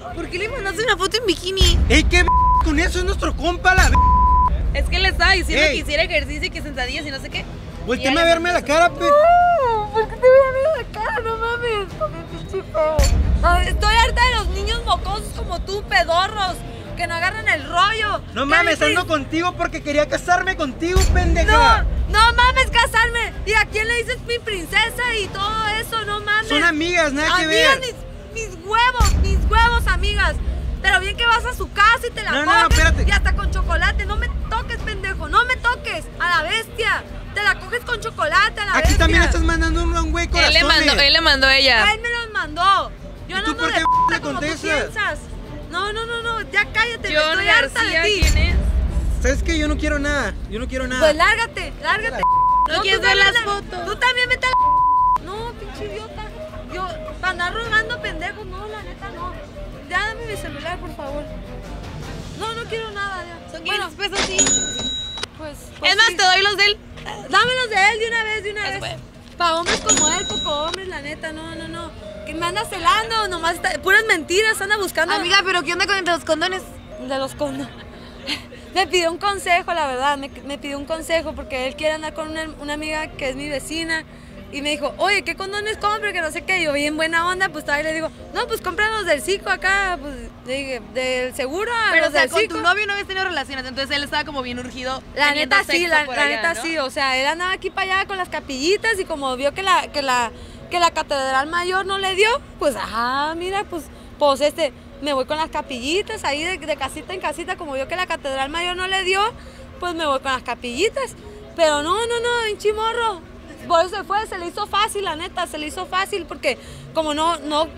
¿Por qué le mandaste una foto en bikini? ¡Ey, qué con eso! Es nuestro compa, la Es que le estaba diciendo Ey. que hiciera ejercicio y que sentadillas y no sé qué. Voltéame a verme la cara, pe. ¿Por qué te voy a ver la cara? No mames, con el pinche feo. Ay, estoy harta de los niños mocosos como tú, pedorros, que no agarran el rollo. No Que mames, mi ando contigo porque quería casarme contigo, No, pendeja. no mames, casarme. ¿Y a quién le dices mi princesa y todo eso? No mames. Son amigas, nada que Amigas, ver. mis huevos, amigas. Pero bien que vas a su casa y te la No, coges. no, espérate. Y hasta con chocolate. No me toques, pendejo. No me toques. A la bestia. Te la coges con chocolate a la Aquí bestia. también estás mandando un güey corazones. Él le mandó a ella. Él me los mandó. Yo ¿Y no tú ando por de qué p*** le como tú contestas? piensas. No, ya cállate. John estoy harta García, de ti. ¿quién es? ¿Sabes qué? Yo no quiero nada. Yo no quiero nada. Pues lárgate. ¿No quieres tú ver las también- fotos? Tú también vete a la... No, pinche idiota. Yo, para andar rogando pendejos, no, la neta no. Ya dame mi celular, por favor. No quiero nada, ya. Son 500 pesos, sí. Pues Es más, sí. te doy los de él. Dámelos de él de una vez, Eso fue. Para hombres como él, poco hombres, la neta, no. Que me anda celando, nomás puras mentiras, anda buscando. Amiga, pero ¿qué onda con los condones? De los condones. Me pidió un consejo, la verdad, me pidió un consejo porque él quiere andar con una amiga que es mi vecina y me dijo, oye, ¿qué condones compro? Que no sé qué, yo bien buena onda, pues todavía le digo, no, pues cómpralos del Cico acá, pues le dije, del seguro a Pero, o los sea, del con Cico. tu novio no habías tenido relaciones, entonces él estaba como bien urgido. La teniendo neta sí, sexo por la allá, neta ¿no? sí, o sea, él andaba aquí para allá con las capillitas y como vio que la Catedral Mayor no le dio, pues ajá, mira, pues me voy con las capillitas ahí de casita en casita, como vio que la Catedral Mayor no le dio, pues me voy con las capillitas. Pero no, en chimorro. Por eso se le hizo fácil, la neta, se le hizo fácil porque como no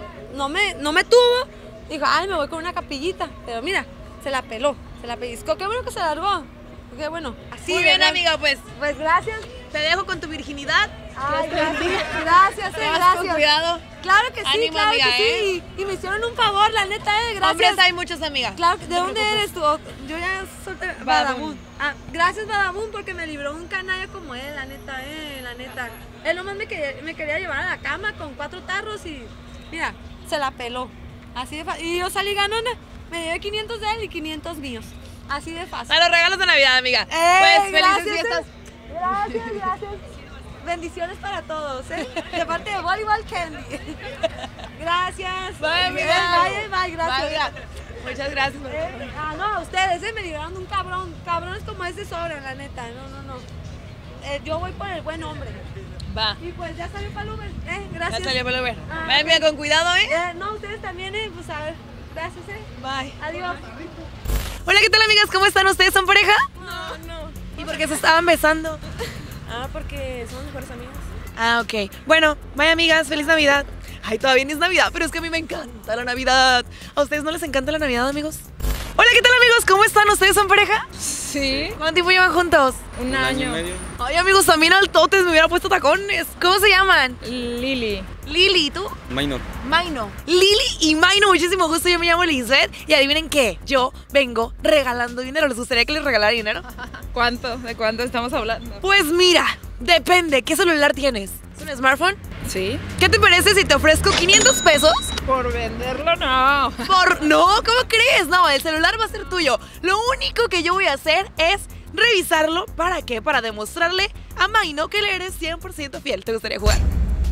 me tuvo, dijo, ay, me voy con una capillita. Pero mira, se la peló, se la pellizcó. Qué bueno que se largó. Qué bueno. Así, Muy bien, ¿verdad? amiga, pues Pues gracias. te dejo con tu virginidad. Ay, Dios te bendiga. gracias, Te vas gracias. con cuidado. Claro que sí, Ánimo, claro amiga, que sí. Y me hicieron un favor, la neta, gracias. Hombres hay muchos, amiga. Claro, ¿de dónde eres tú? Yo ya soy Badabun. Gracias, Badabun, porque me libró un canalla como él, la neta, la neta. Él nomás me quería llevar a la cama con 4 tarros y, mira, se la peló. Así de fácil. Y yo salí ganona. Me llevé 500 de él y 500 míos. Así de fácil. A los regalos de Navidad, amiga. Pues felices gracias, fiestas. Gracias. Bendiciones para todos, ¿eh? De parte de Volleyball Candy. Gracias. Bye, amiga. Bye, gracias. Bye, amiga. Muchas gracias. No, ustedes, me libraron de un cabrón. Cabrones como ese sobran, la neta. No. Yo voy por el buen hombre. Va. Y pues ya salió para el Uber, Ya gracias. salió para ver. Ah, Vaya, amiga, con cuidado, No, ustedes también, pues a ver. Gracias, Bye. Adiós. Hola, ¿qué tal, amigas? ¿Cómo están? ¿Ustedes son pareja? No. ¿Y por qué se estaban besando? Porque somos mejores amigos. Ah, ok. Bueno, vaya, amigas, feliz Navidad. Ay, todavía ni es Navidad, pero es que a mí me encanta la Navidad. ¿A ustedes no les encanta la Navidad, amigos? Hola, ¿qué tal, amigos? ¿Cómo están? ¿Ustedes son pareja? Sí. ¿Cuánto tiempo llevan juntos? Un año. Ay, amigos, también altotes, me hubiera puesto tacones. ¿Cómo se llaman? Lili. Lili, ¿y tú? Minor. Maino. Lili y Maino, muchísimo gusto. Yo me llamo Lisbeth y adivinen qué, yo vengo regalando dinero. ¿Les gustaría que les regalara dinero? ¿Cuánto? ¿De cuánto estamos hablando? Pues mira, depende. ¿Qué celular tienes? ¿Es un smartphone? Sí. ¿Qué te parece si te ofrezco 500 pesos? Por venderlo, no. No, ¿cómo crees? No, el celular va a ser tuyo. Lo único que yo voy a hacer es revisarlo. ¿Para qué? Para demostrarle a Maino que le eres 100% fiel. ¿Te gustaría jugar?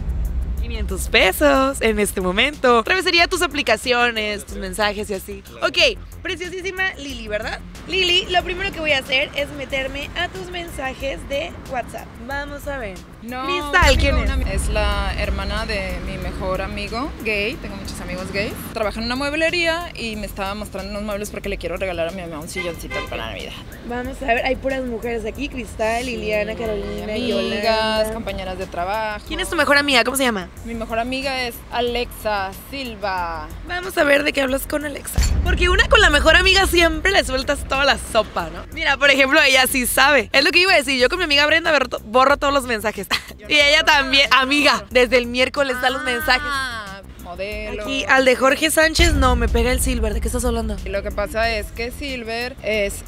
500 pesos en este momento. Revisaría tus aplicaciones, tus mensajes y así. Ok, preciosísima Lili, ¿verdad? Lili, lo primero que voy a hacer es meterme a tus mensajes de WhatsApp. Vamos a ver. No. Cristal, ¿quién es? Es la hermana de mi mejor amigo gay. Tengo muchos amigos gays. Trabaja en una mueblería y me estaba mostrando unos muebles porque le quiero regalar a mi mamá un silloncito para la Navidad. Vamos a ver, hay puras mujeres aquí. Cristal, Liliana, Carolina, Amigas, Yolanda. compañeras de trabajo. ¿Quién es tu mejor amiga? ¿Cómo se llama? Mi mejor amiga es Alexa Silva. Vamos a ver de qué hablas con Alexa. Porque una con la mejor amiga siempre le sueltas toda la sopa, ¿no? Mira, por ejemplo, ella sí sabe. Es lo que iba a decir. Yo con mi amiga Brenda borro todos los mensajes. Y ella también, amiga, desde el miércoles da los mensajes. Modelo. Aquí al de Jorge Sánchez no, me pega el Silver. ¿De qué estás hablando? Y lo que pasa es que Silver es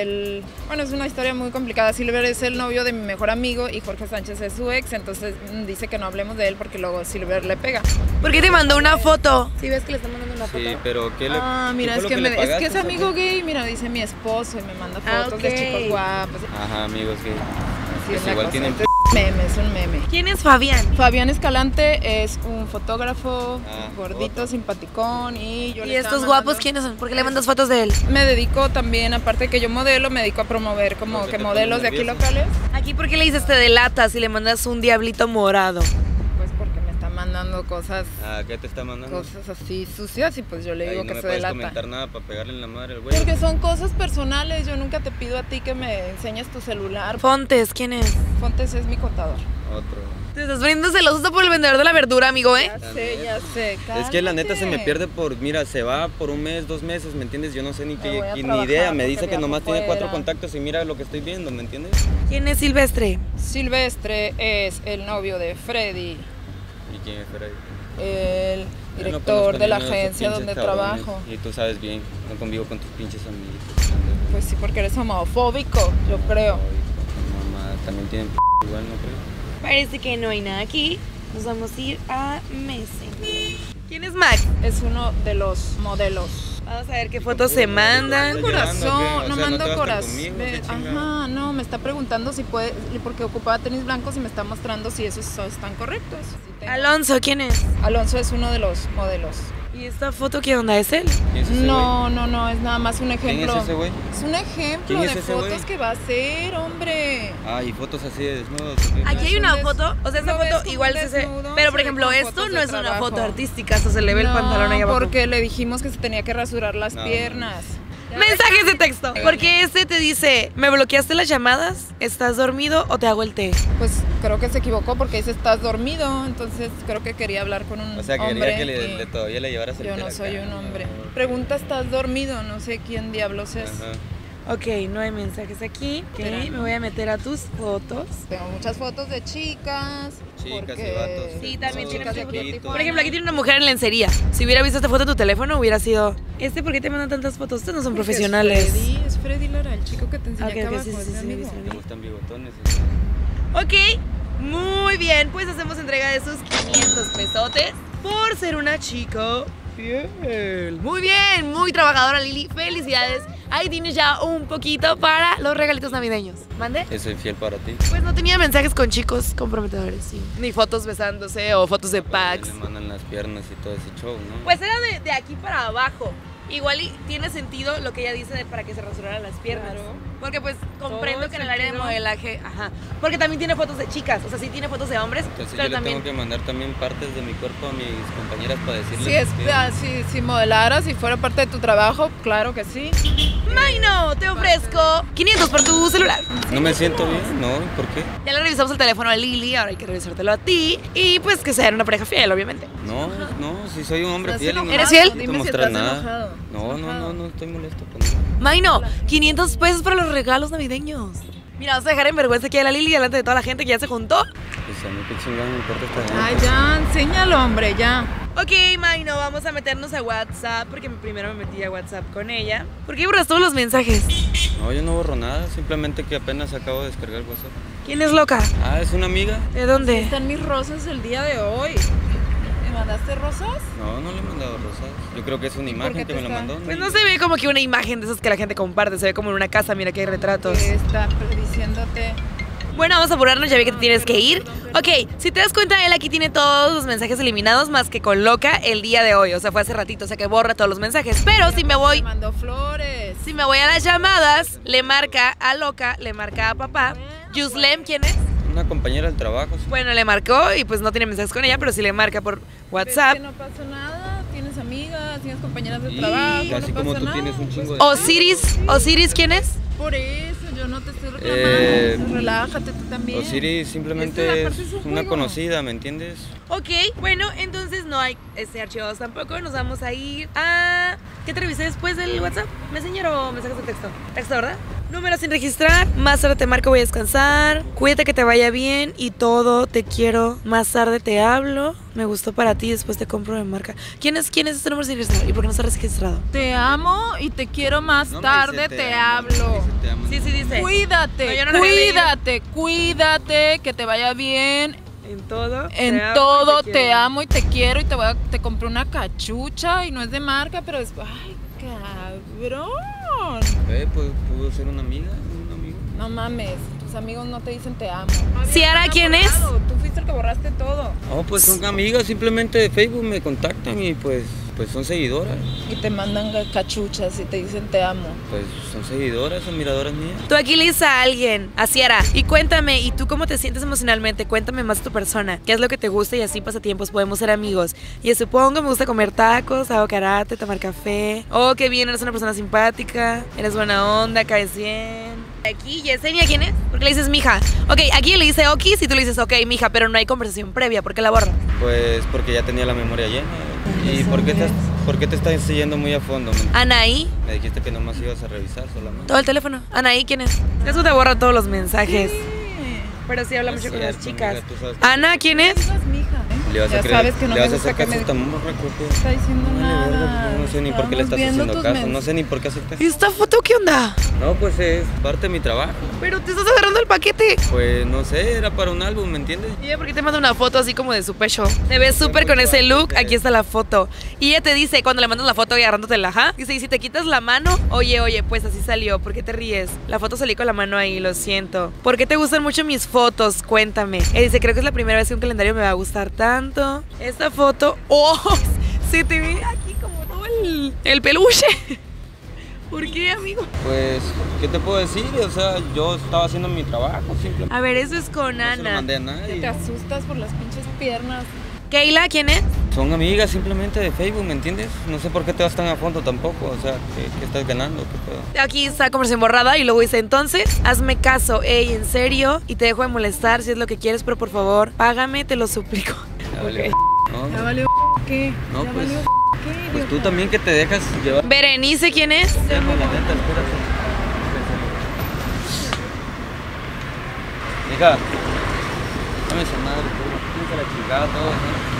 es una historia muy complicada. Silver es el novio de mi mejor amigo y Jorge Sánchez es su ex, entonces dice que no hablemos de él porque luego Silver le pega. ¿Por qué te mandó una foto? Si ves que le están mandando una foto? Sí, pero ¿qué le Mira, qué es fue que, lo le es pagaste, que es o amigo qué? gay, mira, dice mi esposo y me manda Ah, fotos ok. de chicos guapos. Ajá, amigos gay. Así Pues es la igual cosa. tienen Entonces, meme, es un meme. ¿Quién es Fabián? Fabián Escalante es un fotógrafo gordito, otro. simpaticón y yo ¿Y le estaba estos guapos mandando- quiénes son? ¿Por qué le mandas fotos de él? Me dedico también, aparte que yo modelo, me dedico a promover como Porque que te modelos pones de aquí nerviosa. locales. Aquí, ¿por qué le dices te delatas y le mandas un diablito morado? Pues porque me están mandando cosas ¿Qué te está mandando? así sucias y pues yo le Ahí digo no que me se puedes delata. comentar nada para pegarle en la madre al güey. Porque son cosas personales, yo nunca te pido a ti que me enseñes tu celular. Fontes, ¿quién es? Fontes es mi contador. Otro. Te estás poniendo celoso por el vendedor de la verdura, amigo, ¿eh? Ya sé. Es que la neta se me cálmate. pierde mira, se va por un mes, 2 meses, ¿me entiendes? Yo no sé ni Me voy a ni trabajar idea, me porque dice que viajo nomás tiene 4 fuera. contactos y mira lo que estoy viendo, ¿me entiendes? ¿Quién es Silvestre? Silvestre es el novio de Freddy, ¿Y quién es Freddy? el Yo no director conozco de la ninguno de esos agencia pinches donde cabrones. trabajo. Y tú sabes bien, no convivo con tus pinches amigos. Pues sí, porque eres homofóbico, yo creo. Mamá, también tienen igual, ¿no creo? Parece que no hay nada aquí. Nos vamos a ir a Messenger. ¿Quién es Max? Es uno de los modelos. Vamos a ver qué fotos se mandan. ¿Estás llorando o qué? Corazón, O no sea, ¿no te mando vas a estar corazón. conmigo? ¿Qué chingada? Ajá, no, me está preguntando si puede, porque ocupaba tenis blancos y me está mostrando si esos están correctos. Sí tengo. Alonso, ¿quién es? Alonso es uno de los modelos. ¿Y esta foto qué onda? ¿Es él? ¿Quién es ese No, es nada más un güey? ¿Quién ejemplo. es ese güey? Es un ejemplo ¿Quién es de ese fotos güey? que va a hacer, hombre. Y fotos así de desnudos. ¿o qué? Aquí hay es un una des- foto, o sea, esta lo ves foto como igual un se desnudo, pero se por ve ejemplo, como esto fotos no de es una trabajo. foto artística, hasta se le ve el pantalón ahí abajo. Porque le dijimos que se tenía que rasurar las No, piernas. Mensajes de texto. Porque este te dice, ¿me bloqueaste las llamadas? ¿Estás dormido o te hago el té? Pues creo que se equivocó porque dice estás dormido, entonces creo que quería hablar con un O sea, hombre. quería que y todavía le llevaras el yo té no a la soy cara, un hombre. no. Pregunta, ¿estás dormido? No sé quién diablos es. Ajá. Ok, no hay mensajes aquí. Ok, Espera. me voy a meter a tus fotos. Tengo muchas fotos de chicas. Chicas porque- y vatos. Sí, también tiene chicas de muchas aquí de fotos. Por ejemplo, aquí tiene una mujer en lencería. Si hubiera visto esta foto en tu teléfono, hubiera sido... ¿Por qué te mandan tantas fotos? Estos no son Porque profesionales. Es Freddy Lara, el chico que te enseñé Ok, acá ok, abajo, sí, sí, es sí, mi sí, amigo. sí. Me gustan bigotones. Ok, muy bien. Pues hacemos entrega de sus 500 pesotes por ser una chica fiel. Muy bien, muy trabajadora, Lili. Felicidades. Ahí tienes ya un poquito para los regalitos navideños. ¿Mande? Que soy fiel para ti. Pues no tenía mensajes con chicos comprometedores, sí. Ni fotos besándose o fotos de packs. Le mandan las piernas y todo ese show, ¿no? Pues era de aquí para abajo. Igual y tiene sentido lo que ella dice de para que se rasuraran las piernas. Claro. Porque pues comprendo Todo que en el área de sentido. modelaje, ajá. Porque también tiene fotos de chicas, o sea, sí tiene fotos de hombres, Entonces pero yo le también... tengo que mandar también partes de mi cuerpo a mis compañeras para decirles Si, es, que... si modelaras, si fuera parte de tu trabajo, claro que sí. Maino, te ofrezco 500 por tu celular. No me siento bien, ¿no? ¿Por qué? Ya le revisamos el teléfono a Lili, ahora hay que revisártelo a ti. Y pues que sean una pareja fiel, obviamente. No, si soy un hombre ¿Estás fiel y no enojado? ¿Eres fiel? necesito Dime si mostrar estás nada. enojado. No, estoy molesto con nada. Maino, 500 pesos para los regalos navideños. Mira, vamos a dejar en vergüenza aquí a la Lili delante de toda la gente que ya se juntó. Pues a mí qué chingada me importa esta gente. Ay, ya, enséñalo, hombre, ya. Ok, Maino, vamos a meternos a WhatsApp porque primero me metí a WhatsApp con ella. ¿Por qué borras todos los mensajes? No, yo no borro nada, simplemente que apenas acabo de descargar el WhatsApp. ¿Quién es loca? ¿Es una amiga? ¿De dónde? Están mis rosas el día de hoy. ¿Me mandaste rosas? No le he mandado rosas. Yo creo que es una ¿Y por imagen qué que te me la está- mandó. Pues no se ve como que una imagen de esas que la gente comparte, se ve como en una casa, mira que hay retratos. Que está diciéndote. Bueno, vamos a apurarnos, ya vi que te tienes que ir. Ok, si te das cuenta, él aquí tiene todos los mensajes eliminados más que con Loca el día de hoy. O sea, fue hace ratito, o sea que borra todos los mensajes. Pero si me Me voy, mandó flores. si me voy a las llamadas, le marca a Loca, le marca a papá. Yuslem, ¿quién es? Una compañera del trabajo. Sí. Bueno, le marcó y pues no tiene mensajes con ella, pero sí le marca por WhatsApp. Es que no pasa nada. Tienes amigas, tienes compañeras de Y trabajo. así no como pasa tú nada. tienes un chingo de... Osiris, ¿quién es? Por eso, yo no te estoy reclamando. Relájate tú también. Osiris Esta simplemente es la es parte de su una juego. conocida, ¿me entiendes? Ok, bueno, entonces no hay archivados tampoco. Nos vamos a ir a... ¿Qué te revisé después del WhatsApp? ¿Messenger o mensajes de texto? Texto, ¿verdad? Número sin registrar. Más tarde te marco, voy a descansar. Cuídate que te vaya bien y todo. Te quiero. Más tarde te hablo. Me gustó para ti, después te compro de marca. ¿Quién es este número sin registrar? ¿Y por qué no está registrado? Te amo y te quiero más No me tarde, dice te amo, hablo. no me dice te amo. Sí, dice. Cuídate, No, yo no lo había leído. cuídate, que te vaya bien En todo. En todo, te amo y te quiero y te compré una cachucha y no es de marca, pero es... ¡Ay, cabrón! Pues pudo ser una amiga, un amigo. No mames, tus amigos no te dicen te amo. Ciara, ¿quién es? Tú fuiste el que borraste todo. Oh, pues son amigas, simplemente de Facebook me contactan y pues son seguidoras. Y te mandan cachuchas y te dicen te amo. Pues son seguidoras, admiradoras mías. Tú aquí le dices a alguien, a Ciara, y cuéntame, ¿y tú cómo te sientes emocionalmente? Cuéntame más de tu persona, qué es lo que te gusta y así pasatiempos podemos ser amigos. Y supongo me gusta comer tacos, hago karate, tomar café. Oh, qué bien, eres una persona simpática, eres buena onda, caes bien. Aquí, Yesenia, ¿quién es? ¿Por qué le dices mija? Ok, aquí le dice Okis y tú le dices ok, mija, pero no hay conversación previa, ¿por qué la borras? Pues porque ya tenía la memoria llena. ¿Y por qué te estás siguiendo muy a fondo? Anaí. Me dijiste que nomás ibas a revisar solamente. Todo el teléfono. Anaí, ¿quién es? Eso te borra todos los mensajes. Pero sí habla mucho con las chicas. Ana, ¿quién es? Le vas Ya a creer, sabes que no le me vas a gusta hacer que caso a me- esta morra, No está diciendo nada. No sé ni por qué le estás Estábamos viendo haciendo tus caso, mens- no sé ni por qué aceptas. ¿Y esta foto qué onda? No, pues es parte de mi trabajo. Pero te estás agarrando el paquete. Pues no sé, era para un álbum, ¿me entiendes? ¿Y ella por qué te manda una foto así como de su pecho? Te ves súper con ese look, aquí está la foto. Y ella te dice, cuando le mandas la foto y agarrándotela, ajá, dice, y si te quitas la mano, oye, pues así salió, ¿por qué te ríes? La foto salí con la mano ahí, lo siento. ¿Por qué te gustan mucho mis fotos? Cuéntame. Él dice, creo que es la primera vez que un calendario me va a gustar tanto. Esta foto, ¡oh! Se te ve aquí como todo el peluche. ¿Por qué, amigo? Pues, ¿qué te puedo decir? O sea, yo estaba haciendo mi trabajo, simplemente. A ver, eso es con No se lo Ana. mandé a Te nadie. asustas por las pinches piernas. Keila, ¿quién es? Son amigas simplemente de Facebook, ¿me entiendes? No sé por qué te vas tan a fondo tampoco, o sea, ¿qué estás ganando? ¿Qué pedo? Aquí está conversación borrada y luego dice, entonces, hazme caso, ey, en serio, y te dejo de molestar si es lo que quieres, pero por favor, págame, te lo suplico. Ya valió. No, ¿Ya valió qué? No, ¿Ya pues, valió qué? pues tú idiota? también que te dejas llevar. Berenice, ¿quién es? Ya, no, la neta, espérate. Hija, dame esa madre, tú. Piensa la chingada, todo, ¿no?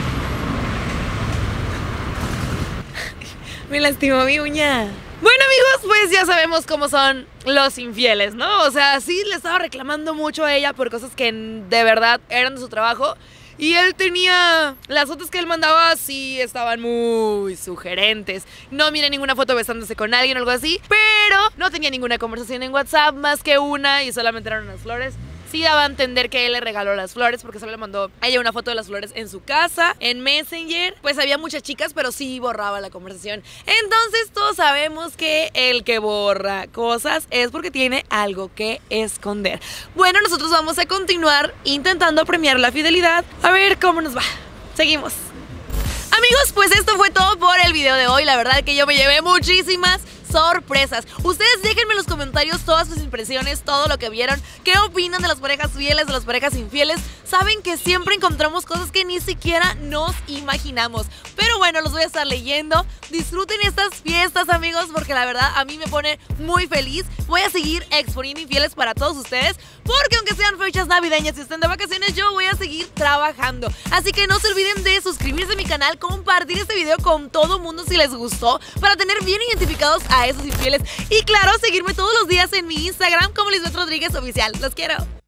Me lastimó mi uña. Bueno, amigos, pues ya sabemos cómo son los infieles, ¿no? O sea, sí le estaba reclamando mucho a ella por cosas que de verdad eran de su trabajo. Y él tenía... Las fotos que él mandaba sí estaban muy sugerentes. No miré ninguna foto besándose con alguien o algo así. Pero no tenía ninguna conversación en WhatsApp más que una y solamente eran unas flores. Sí daba a entender que él le regaló las flores porque solo le mandó a ella una foto de las flores en su casa, en Messenger. Pues había muchas chicas, pero sí borraba la conversación. Entonces todos sabemos que el que borra cosas es porque tiene algo que esconder. Bueno, nosotros vamos a continuar intentando premiar la fidelidad. A ver cómo nos va. Seguimos. Amigos, pues esto fue todo por el video de hoy. La verdad que yo me llevé muchísimas sorpresas. Ustedes déjenme en los comentarios todas sus impresiones, todo lo que vieron. ¿Qué opinan de las parejas fieles, de las parejas infieles? Saben que siempre encontramos cosas que ni siquiera nos imaginamos. Pero bueno, los voy a estar leyendo. Disfruten estas fiestas, amigos, porque la verdad a mí me pone muy feliz. Voy a seguir exponiendo infieles para todos ustedes, porque aunque sean fechas navideñas y estén de vacaciones, yo voy a seguir trabajando. Así que no se olviden de suscribirse a mi canal, compartir este video con todo mundo si les gustó, para tener bien identificados a esos infieles. Y claro, seguirme todos los días en mi Instagram como Lisbeth Rodríguez Oficial. Los quiero.